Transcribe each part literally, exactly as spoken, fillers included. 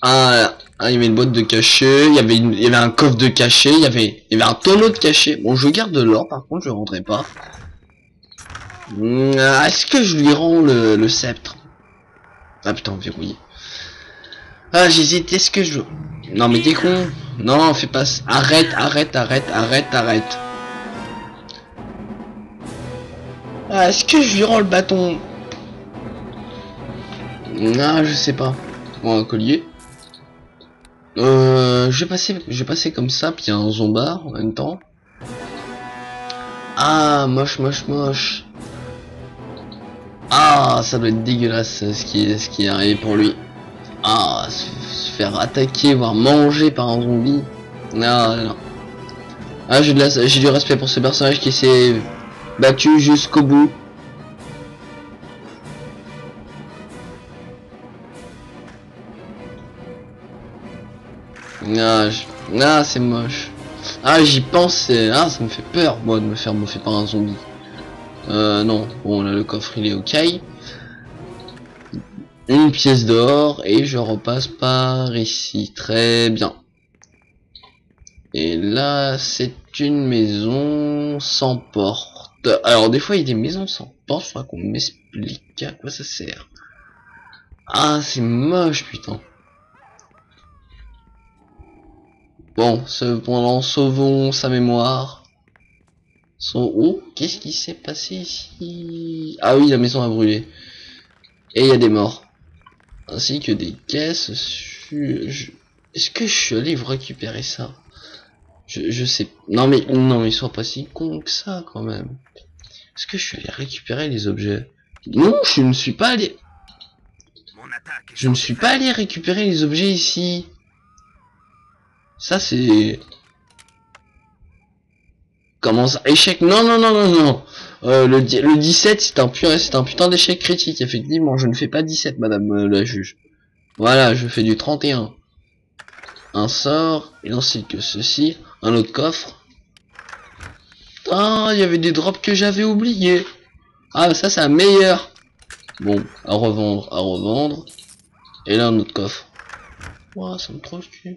Ah, ah, il y avait une boîte de cachet, il y avait une, il y avait un coffre de cachet, il y avait, il y avait un tonneau de cachet. Bon, je garde de l'or, par contre, je rendrai pas. Hum, ah, Est-ce que je lui rends le, le sceptre? Ah putain, verrouillé. Ah, j'hésite, est-ce que je... Non, mais t'es con. Non, fais pas ça. Arrête, arrête, arrête, arrête, arrête. Ah, est-ce que je lui rends le bâton? Non, je sais pas. Bon, un collier. Euh, je vais passer, je vais passer comme ça, puis il y a un zombard en même temps. Ah, moche, moche, moche. Ah, ça doit être dégueulasse ce qui, ce qui est arrivé pour lui. Ah, se, se faire attaquer, voire manger par un zombie. Non, non. Ah, j'ai de la, j'ai du respect pour ce personnage qui s'est battu jusqu'au bout. Ah, je... ah c'est moche. Ah, j'y pense, ah, ça me fait peur, moi, de me faire bouffer par un zombie. Euh, non. Bon, là, le coffre, il est ok. Une pièce d'or, et je repasse par ici. Très bien. Et là, c'est une maison sans porte. Alors, des fois, il y a des maisons sans porte. Faudra qu'on m'explique à quoi ça sert. Ah, c'est moche, putain. Bon, cependant, sauvons sa mémoire. Son... Oh, qu'est-ce qui s'est passé ici? Ah oui, la maison a brûlé. Et il y a des morts. Ainsi que des caisses. Je... Est-ce que je suis allé vous récupérer ça? Je, je sais... Non mais, non mais, ils sont pas si cons que ça, quand même. Est-ce que je suis allé récupérer les objets? Non, je ne suis pas allé... Je ne suis pas allé récupérer les objets ici. Ça, c'est... Comment ça? Échec? Non, non, non, non, non. Euh, le, le dix-sept, c'est un, putain, c'est un putain d'échec critique, effectivement. Je ne fais pas dix-sept, madame euh, la juge. Voilà, je fais du trente et un. Un sort, et ainsi que ceci. Un autre coffre. Ah, il y avait des drops que j'avais oubliés. Ah, ça, c'est un meilleur. Bon, à revendre, à revendre. Et là, un autre coffre. Ouah, ça me trouve cul.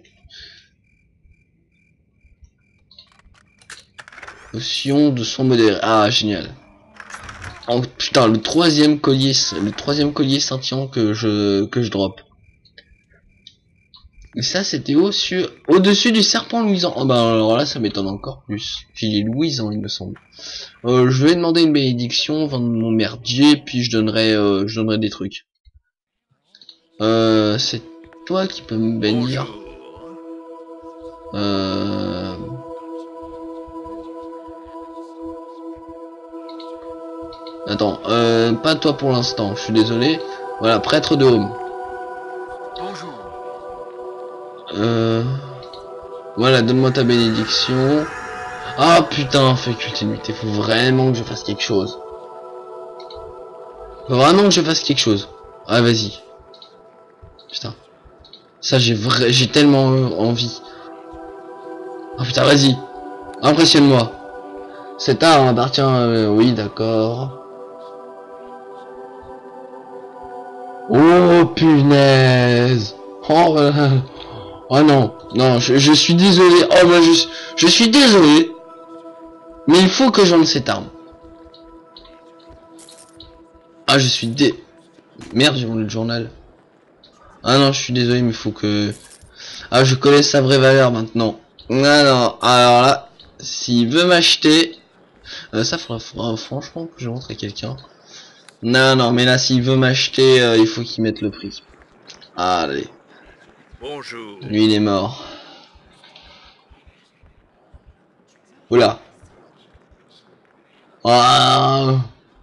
Potion de son modéré. Ah, génial. Oh, putain, le troisième collier, le troisième collier scintillant que je, que je drop. Et ça, c'était au-dessus, au-dessus du serpent luisant. Oh, bah, alors là, ça m'étonne encore plus. J'ai luisant, il me semble. Euh, je vais demander une bénédiction, vendre mon merdier, puis je donnerai, euh, je donnerai des trucs. Euh, c'est toi qui peux me bénir. Euh... Attends, euh, pas toi pour l'instant, je suis désolé. Voilà, prêtre de Home. Bonjour. Euh... Voilà, donne-moi ta bénédiction. Ah putain, faculté nuitée, faut vraiment que je fasse quelque chose. Faut vraiment que je fasse quelque chose. Ah, vas-y. Putain. Ça, j'ai vrai, j'ai tellement envie. Ah putain, vas-y. Impressionne-moi. Cet art appartient... Euh, oui, d'accord. Oh punaise. Oh, euh, oh non, non, je, je suis désolé. Oh bah je, je suis désolé. Mais il faut que j'enlève cette arme. Ah, je suis dé... Merde, j'ai volé le journal. Ah non, je suis désolé, mais il faut que... Ah, je connais sa vraie valeur maintenant. Non, non, alors là, s'il veut m'acheter... Euh, ça faudra, faudra franchement que je montre à quelqu'un. Non, non, mais là, s'il veut m'acheter, euh, il faut qu'il mette le prix. Allez. Bonjour. Lui, il est mort. Oula. Ah.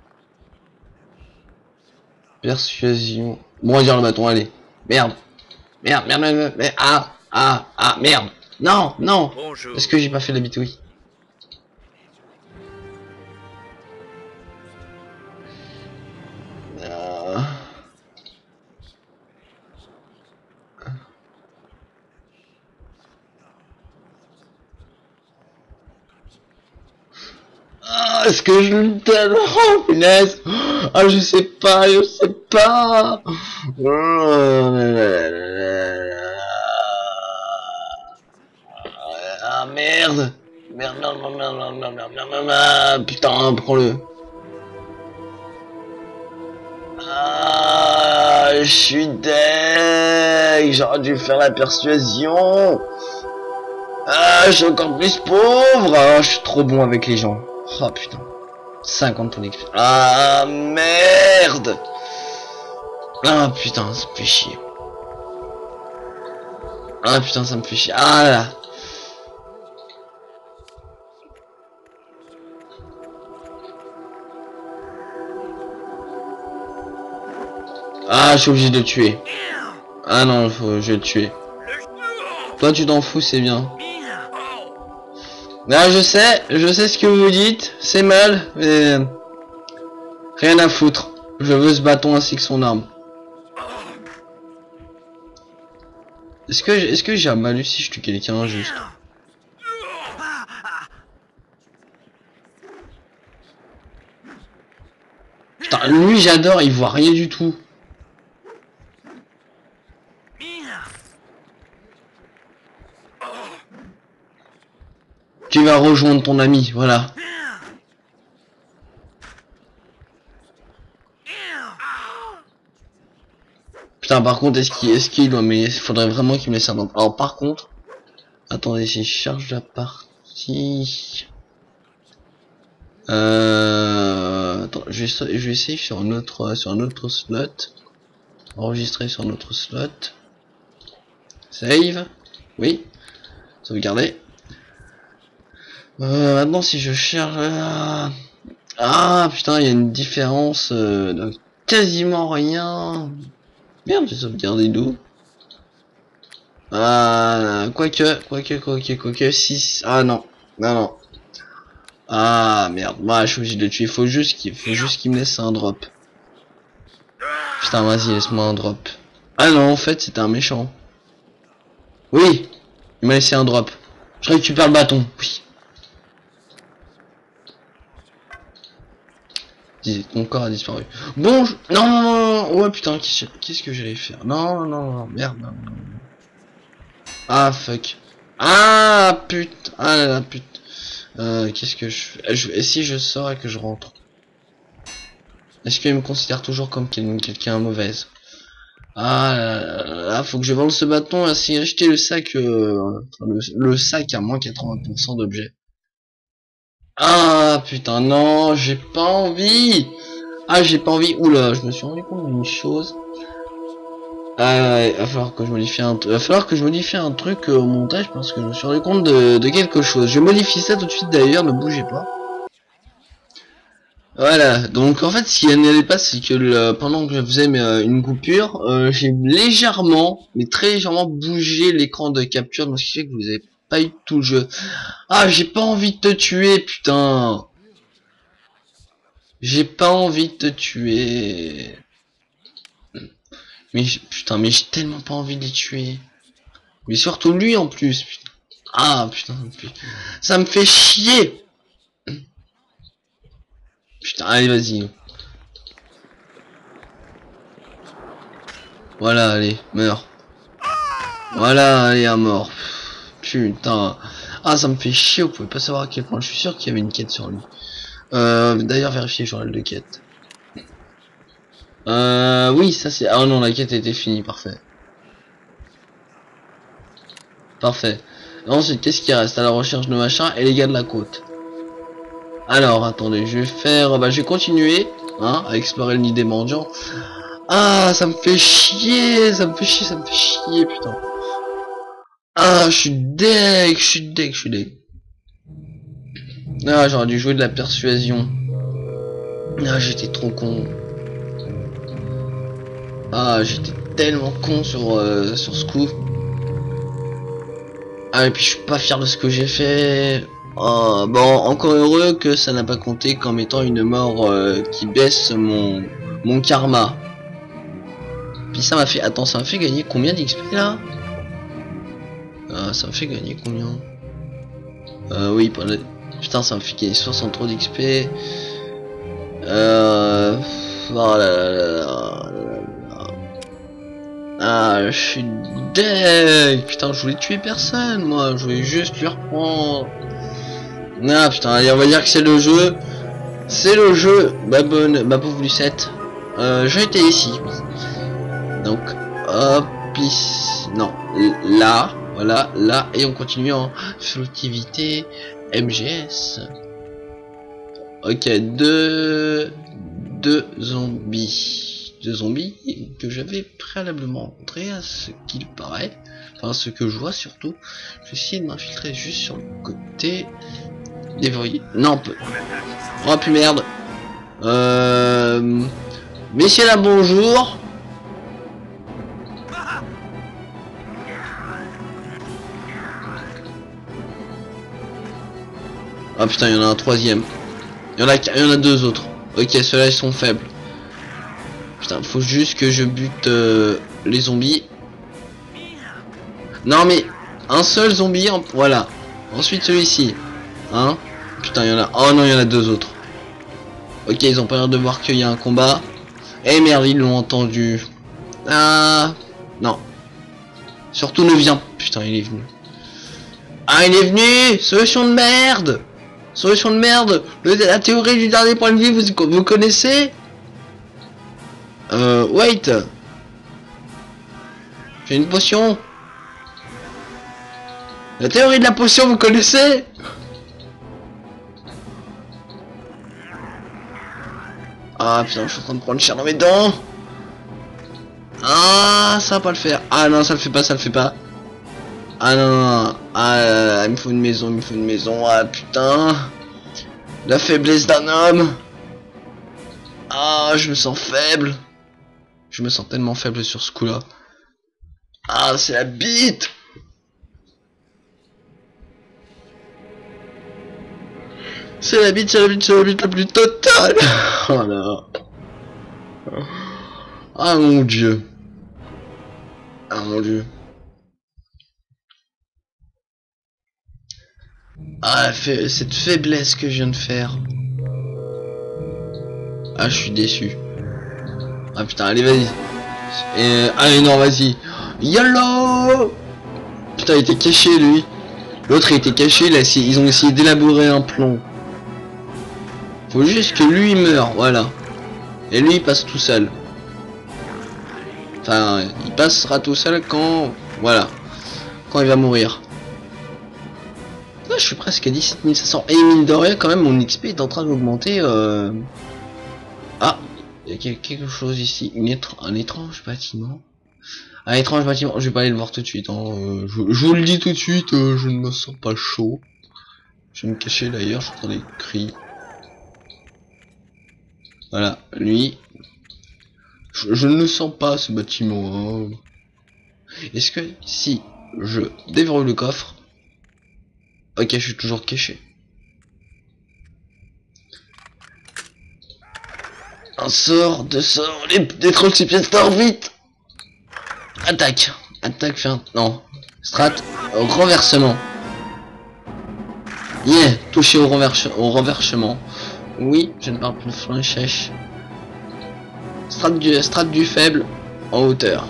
Persuasion. Bon, on va dire le bâton, allez. Merde. Merde, merde, merde, merde, merde. Ah, ah, ah, merde. Non, non. Bonjour. Est-ce que j'ai pas fait la bitouille? euh... Ah, est-ce que je le donne? Oh, punaise. Ah, je sais pas, je sais pas. merde, merde, merde, merde, merde, merde, merde, merde, merde, merde, putain, prends-le. Ah, je suis deg, j'aurais dû faire la persuasion. Ah, je suis encore plus pauvre. Ah, je suis trop bon avec les gens. Oh putain, cinquante points d'expérience. Ah merde. Ah putain, ça me fait chier. Ah putain, ça me fait chier. Ah là. Ah, je suis obligé de le tuer. Ah non, faut, je vais le tuer. Toi, tu t'en fous, c'est bien. Ah, je sais, je sais ce que vous dites. C'est mal, mais rien à foutre. Je veux ce bâton ainsi que son arme. Est-ce que est-ce que j'ai un malus si je tue quelqu'un juste? Putain, lui j'adore, il voit rien du tout. Tu vas rejoindre ton ami, voilà. Putain, par contre, est-ce qu'il est-ce qu'il doit, mais il faudrait vraiment qu'il me laisse un nom. Alors par contre, attendez, si je charge la partie. Euh, attends, je vais, je vais essayer sur un autre, sur un autre slot. Enregistrer sur notre slot. Save. Oui. Sauvegarder. Euh, maintenant, si je cherche. Euh... Ah putain, il y a une différence euh, de quasiment rien. Merde, j'ai sauvegardé d'où? Ah, quoique, quoique, quoique, quoique, six. Ah non, non, non. Ah merde, moi je suis obligé de le tuer. Il faut juste qu'il faut juste qu'il me laisse un drop. Putain, vas-y, laisse-moi un drop. Ah non, en fait, c'était un méchant. Oui, il m'a laissé un drop. Je récupère le bâton. Oui. Mon corps a disparu. Bon, je... non, non, non, non, ouais, putain, qu'est-ce que j'allais faire? Non, non, non, merde, non, non. Ah, fuck. Ah, putain, ah là là, putain. Euh, qu'est-ce que je fais? Je... Et si je sors et que je rentre? Est-ce qu'il me considère toujours comme quelqu'un mauvaise? Ah là, là, là, faut que je vende ce bâton et ainsi acheter le sac, euh, le, le sac à moins quatre-vingts pour cent d'objets. Ah, putain, non, j'ai pas envie. Ah, j'ai pas envie. Oula, je me suis rendu compte d'une chose. Ah ouais, va falloir que je modifie un va falloir que je modifie un truc euh, au montage parce que je me suis rendu compte de, de quelque chose. Je modifie ça tout de suite d'ailleurs, ne bougez pas. Voilà, donc en fait ce qui n'allait pas c'est que le, pendant que je faisais euh, une coupure, euh, j'ai légèrement, mais très légèrement bougé l'écran de capture, donc ce qui fait que vous avez pas eu tout le jeu. Ah, j'ai pas envie de te tuer, putain. J'ai pas envie de te tuer. Mais putain, mais j'ai tellement pas envie de les tuer. Mais surtout lui en plus. Putain. Ah putain, ça me fait chier. Putain, allez vas-y. Voilà, allez, meurs. Voilà, allez, à mort. Putain. Ah, ça me fait chier, vous pouvez pas savoir à quel point. Je suis sûr qu'il y avait une quête sur lui. Euh, d'ailleurs, vérifier le journal de quête. Euh, oui, ça c'est... Ah non, la quête était finie, parfait. Parfait. Ensuite, qu'est-ce qui reste? À la recherche de machin et les gars de la côte. Alors, attendez, je vais faire... Bah, je vais continuer, hein, à explorer le nid des mendiants. Ah, ça me fait chier, ça me fait chier, ça me fait chier, putain. Ah, je suis deg, je suis deg, je suis deg. Ah, j'aurais dû jouer de la persuasion. Ah, j'étais trop con. Ah, j'étais tellement con sur, euh, sur ce coup. Ah, et puis je suis pas fier de ce que j'ai fait. Oh, bon, encore heureux que ça n'a pas compté comme étant une mort euh, qui baisse mon, mon karma. Puis ça m'a fait... Attends, ça m'a fait gagner combien d'X P là? Ah, ça m'a fait gagner combien? Euh, oui, pour le... Putain, ça m'a fait gagner soixante-trois d'X P. Euh... Oh là là là là là. Ah, je suis deg. Putain, je voulais tuer personne, moi. Je voulais juste lui reprendre. Ah putain, allez, on va dire que c'est le jeu. C'est le jeu, ma bonne, ma pauvre Lucette. Euh, j'ai été ici. Donc, hop, ici. Non, là, voilà, là, et on continue en furtivité, M G S. Ok, deux, deux zombies, deux zombies que j'avais préalablement rencontrés à ce qu'il paraît, enfin ce que je vois surtout. Je vais essayer de m'infiltrer juste sur le côté. Déverrouiller. Non, peu. Oh puis merde. Euh... Messieurs là, bonjour. Ah putain, il y en a un troisième. Il y en a, il y en a deux autres. Ok, ceux-là ils sont faibles. Putain, faut juste que je bute euh, les zombies. Non mais un seul zombie, en... voilà. Ensuite celui-ci. Hein. Putain, il y en a. Oh non, il y en a deux autres. Ok, ils ont pas l'air de voir qu'il y a un combat. Eh merde, ils l'ont entendu. Ah non. Surtout ne viens. Putain, il est venu. Ah, il est venu. Solution de merde. Solution de merde. Le, la théorie du dernier point de vue, vous, vous connaissez? Euh, wait. J'ai une potion. La théorie de la potion, vous connaissez? Ah putain, je suis en train de prendre cher dans mes dents. Ah, ça va pas le faire. Ah non, ça le fait pas, ça le fait pas. Ah non, non, non. Ah là là, il me faut une maison, il me faut une maison. Ah putain. La faiblesse d'un homme. Ah, je me sens faible. Je me sens tellement faible sur ce coup-là. Ah, c'est la bite. C'est la bite, c'est la bite, c'est la bite la plus totale. Oh là. Ah mon dieu. Ah mon dieu. Ah, fait, cette faiblesse que je viens de faire. Ah, je suis déçu. Ah putain, allez, vas-y. Et... allez, non, vas-y. YOLO. Putain, il était caché, lui. L'autre, il était caché, là, ils ont essayé d'élaborer un plan. Faut juste que lui, il meure, voilà. Et lui, il passe tout seul. Enfin, il passera tout seul quand... voilà. Quand il va mourir. Là, je suis presque à dix-sept mille cinq cents. Et mine de rien, quand même, mon X P est en train d'augmenter. Euh... Ah, il y a quelque chose ici. Une étr un étrange bâtiment. Un étrange bâtiment. Je vais pas aller le voir tout de suite. Hein. Euh, je, je vous le dis tout de suite, euh, je ne me sens pas chaud. Je vais me cacher d'ailleurs, j'entends des cris. Voilà, lui. Je, je ne le sens pas, ce bâtiment. Hein. Est-ce que si je déverrouille le coffre... Ok, je suis toujours caché. Un sort, deux sorts, les, les trolls superstars, vite. Attaque. Attaque, fait un... non. Strat, renversement. Yeah, touché au, renverse, au renversement. Oui, je ne parle plus de flanchèche. Strat du, strat du faible en hauteur.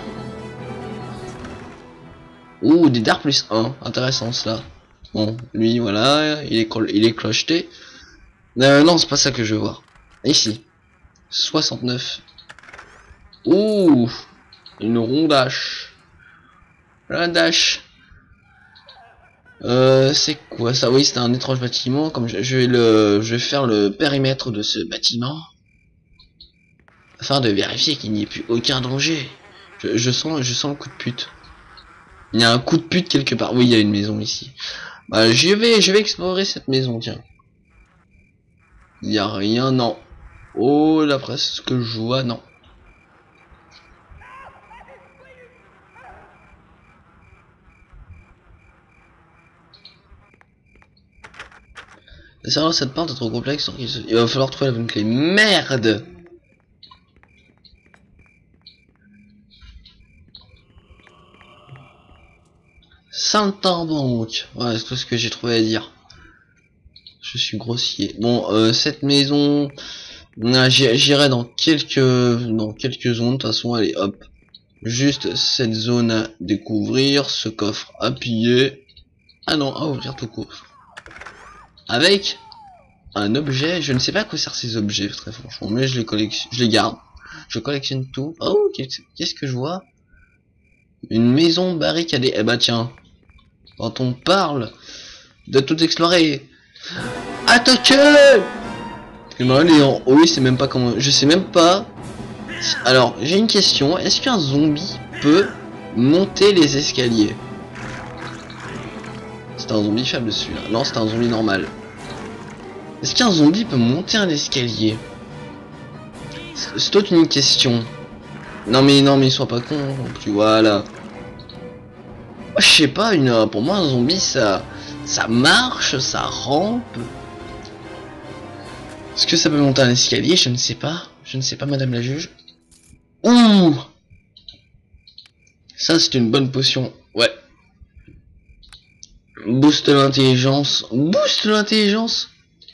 Ouh, des dards plus un. Intéressant cela. Bon, lui, voilà, il est, il est clocheté. Euh, non, c'est pas ça que je veux voir. Ici. soixante-neuf. Ouh, une rondache. La dash. Euh, c'est quoi ça? Oui, c'est un étrange bâtiment. Comme je, je vais le, je vais faire le périmètre de ce bâtiment afin de vérifier qu'il n'y ait plus aucun danger. Je, je sens, je sens le coup de pute. Il y a un coup de pute quelque part. Oui, il y a une maison ici. Bah, je vais, je vais explorer cette maison. Tiens. Il y a rien, non. Oh, d'après ce que je vois, non. C'est vrai, cette porte est trop complexe. Il va falloir trouver la bonne clé. Merde! Saint-Banque. Ouais, c'est tout ce que j'ai trouvé à dire. Je suis grossier. Bon, euh, cette maison, j'irai dans quelques, dans quelques zones. De toute façon, allez, hop. Juste cette zone à découvrir, ce coffre à piller. Ah non, à ouvrir tout court. avec un objet. Je ne sais pas à quoi servent ces objets, très franchement, mais je les collectionne, je les garde. Je collectionne tout. Oh, qu'est-ce que je vois? Une maison barricadée. Eh bah tiens, quand on parle de tout explorer, attaquez! Et ben, elle est en haut, c'est même pas comment. Je sais même pas. Alors, j'ai une question. Est-ce qu'un zombie peut monter les escaliers? C'est un zombie faible celui-là. Non, c'est un zombie normal. Est-ce qu'un zombie peut monter un escalier? C'est toute une question. Non mais non mais sois pas con non plus, voilà. Je sais pas, une pour moi un zombie ça ça marche, ça rampe. Est-ce que ça peut monter un escalier? Je ne sais pas. Je ne sais pas, madame la juge. Ouh! Ça c'est une bonne potion. Ouais. Booste l'intelligence. Booste l'intelligence.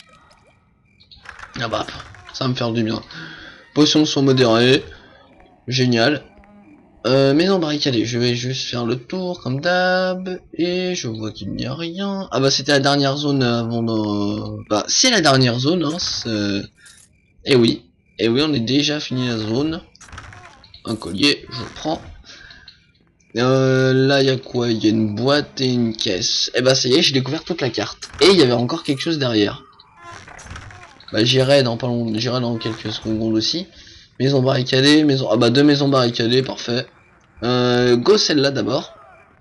Ah bah, ça va me faire du bien. Potions sont modérées. Génial. Euh, maison barricadée. Je vais juste faire le tour comme d'hab. Et je vois qu'il n'y a rien. Ah bah c'était la dernière zone avant de... Bah c'est la dernière zone. Hein, et oui. Et oui, on est déjà fini la zone. Un collier, je prends. Euh, là, il y a quoi? Il y a une boîte et une caisse. Et bah, ça y est, j'ai découvert toute la carte. Et il y avait encore quelque chose derrière. Bah, j'irai dans pas long... j'irai dans quelques secondes aussi. Maison barricadée, maison. Ah bah, deux maisons barricadées, parfait. Euh, go celle-là d'abord.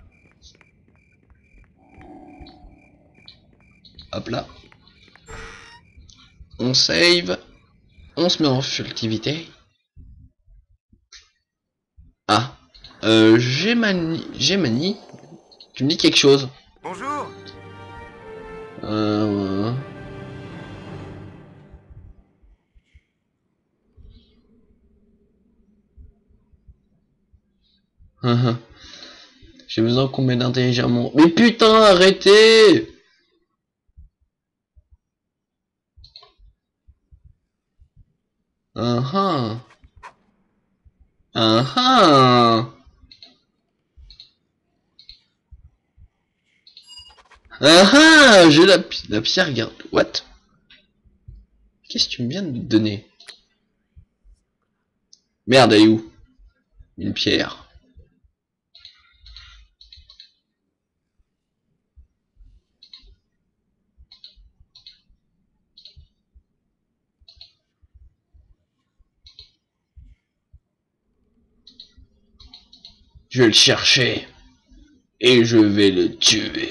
Hop là. On save. On se met en furtivité. Ah. Euh, Gemani. Gemani. Tu me dis quelque chose? Bonjour. Euh... J'ai besoin qu'on m'aide intelligemment. Mais putain, arrêtez! Ah ah. Ah ah. Ah ah. J'ai la, la pierre garde. What? Qu'est-ce que tu me viens de donner? Merde, elle est où? Une pierre. Je vais le chercher. Et je vais le tuer.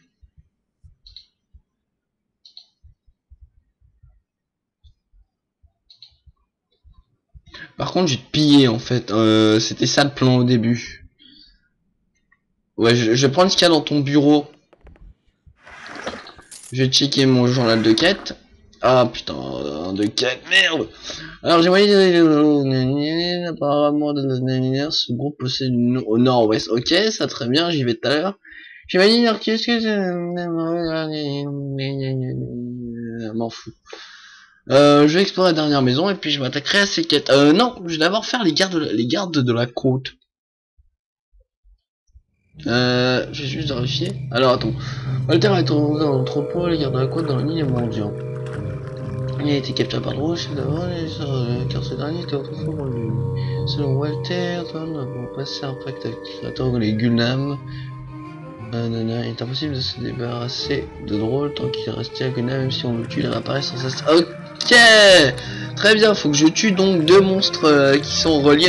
Par contre, j'ai pillé en fait. Euh, C'était ça le plan au début. Ouais, je, je vais prendre ce qu'il y a dans ton bureau. Je vais checker mon journal de quête. Ah putain, un de quête, merde. Alors j'ai voyé apparemment ce groupe possède une... au nord-ouest. Ok, ça très bien, j'y vais tout à l'heure. J'imagine qu'est-ce que je m'en fous. Euh, je vais explorer la dernière maison et puis je m'attaquerai à ces quêtes. Euh, non, je vais d'abord faire les gardes, les gardes de la côte. Euh, je vais juste vérifier. Alors attends. Walter est en entrepôt, les gardes de la côte dans la ligne mondiale. Il a été capturé par Drôle, chef d'avant, car ce dernier était autrefois dans lui. Selon Walter, pour passer un pacte avec les Gulnam, euh, il est impossible de se débarrasser de Drôle tant qu'il est resté à Gulnam, même si on le tue, il réapparaît sans cesse. Ok, très bien, faut que je tue donc deux monstres euh, qui sont reliés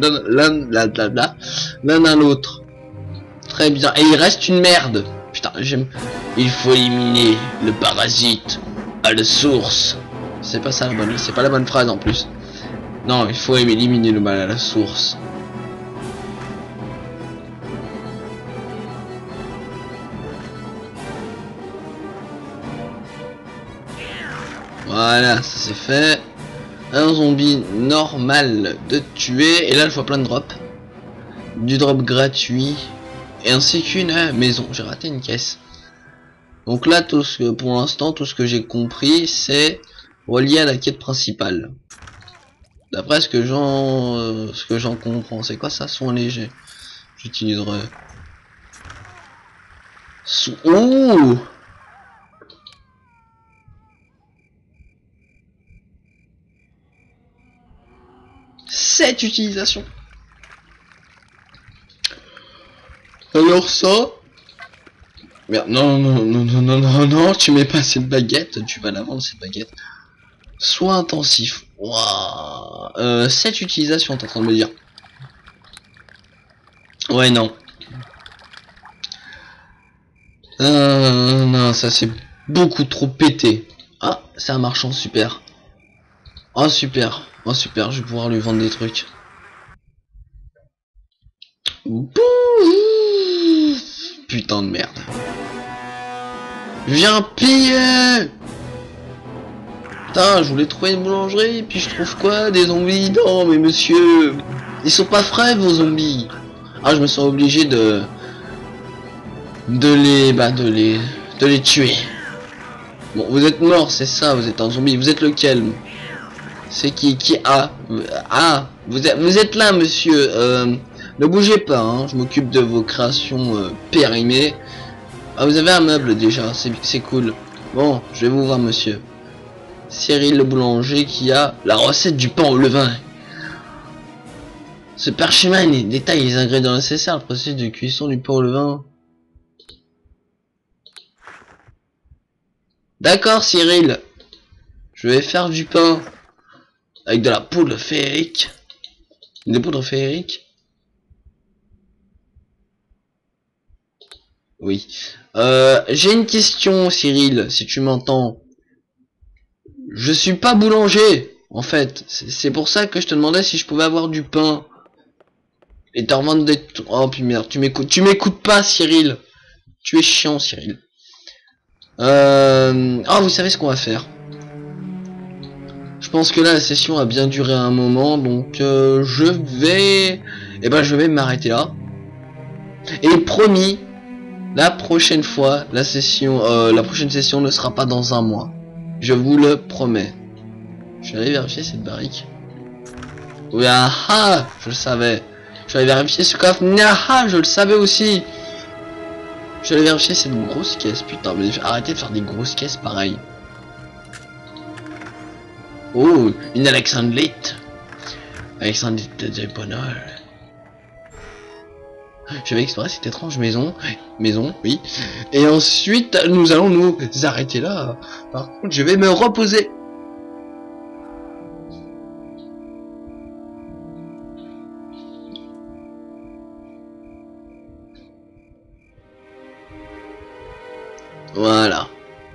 l'un à l'autre. Très bien, et il reste une merde. Putain, j'aime. Il faut éliminer le parasite à la source. C'est pas ça la bonne, c'est pas la bonne phrase en plus. Non, il faut éliminer le mal à la source. Voilà, ça c'est fait. Un zombie normal de tuer. Et là, il faut plein de drops. Du drop gratuit. Et ainsi qu'une maison. J'ai raté une caisse. Donc là, tout ce que, pour l'instant, tout ce que j'ai compris, c'est relié à la quête principale. D'après ce que j'en euh, ce que j'en comprends, c'est quoi ça, soin léger? J'utiliserai. So Ouh sept utilisations. Alors ça... Merde, non, non, non, non, non, non, non, tu mets pas cette baguette, tu vas la vendre cette baguette. Soin intensif. Waouh. Euh, sept utilisations, t'es en train de me dire. Ouais, non. Euh, non, ça c'est beaucoup trop pété. Ah, c'est un marchand, super. Oh, super. Oh, super, je vais pouvoir lui vendre des trucs. Putain de merde. Viens piller. Putain, je voulais trouver une boulangerie, puis je trouve quoi? Des zombies? Non, mais monsieur, ils sont pas frais vos zombies. Ah, je me sens obligé de de les bah de les de les tuer. Bon, vous êtes mort, c'est ça, vous êtes un zombie. Vous êtes lequel? C'est qui qui a ah vous êtes vous êtes là, monsieur. Euh, ne bougez pas, hein, je m'occupe de vos créations euh, périmées. Ah, vous avez un meuble déjà, c'est cool. Bon, je vais vous voir, monsieur. Cyril le boulanger qui a la recette du pain au levain. Ce parchemin détaille les ingrédients nécessaires, le processus de cuisson du pain au levain. D'accord, Cyril. Je vais faire du pain avec de la poudre féerique. Des poudres féeriques? Oui. Euh, j'ai une question, Cyril, si tu m'entends. Je suis pas boulanger, en fait. C'est pour ça que je te demandais si je pouvais avoir du pain. Et t'en revendre des... Oh, puis merde, tu m'écoutes. Tu m'écoutes pas, Cyril. Tu es chiant, Cyril. Euh... Ah, vous savez ce qu'on va faire. Je pense que là, la session a bien duré un moment, donc euh, je vais... Eh ben, je vais m'arrêter là. Et promis, la prochaine fois, la session, euh, la prochaine session ne sera pas dans un mois. Je vous le promets. Je vais aller vérifier cette barrique. Oui, ah ah, je le savais. Je vais aller vérifier ce coffre. Ah ah, je le savais aussi. Je vais aller vérifier cette grosse caisse. Putain, mais arrêtez de faire des grosses caisses pareil. Oh, une Alexandrite. Alexandrite de bonheur. Je vais explorer cette étrange maison. Maison, oui. Et ensuite, nous allons nous arrêter là. Par contre, je vais me reposer. Voilà.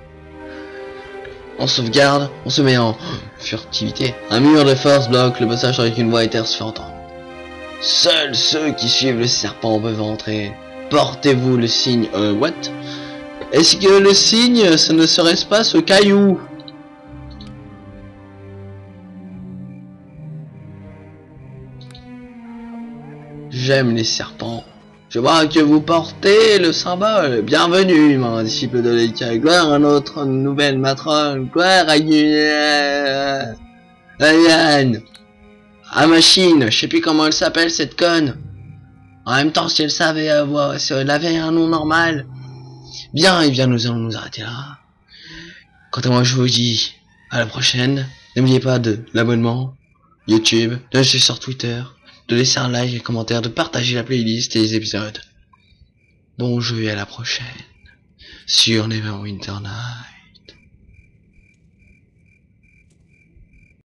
On sauvegarde, on se met en furtivité. Un mur de force bloque le passage avec une voix éthère se fait entendre. Seuls ceux qui suivent le serpent peuvent entrer. Portez-vous le signe... Euh, what? Est-ce que le signe, ce ne serait-ce pas ce caillou? J'aime les serpents. Je vois que vous portez le symbole. Bienvenue, mon disciple de l'Écaille. Gloire à notre nouvelle matrone. Gloire à Yann. À Machine. Je sais plus comment elle s'appelle, cette conne. En même temps, si elle savait avoir, si elle avait un nom normal. Bien, et bien, nous allons nous arrêter là. Quant à moi, je vous dis à la prochaine. N'oubliez pas de l'abonnement, YouTube, de laisser sur Twitter, de laisser un like et un commentaire, de partager la playlist et les épisodes. Bon jeu et à la prochaine sur Neverwinter Night.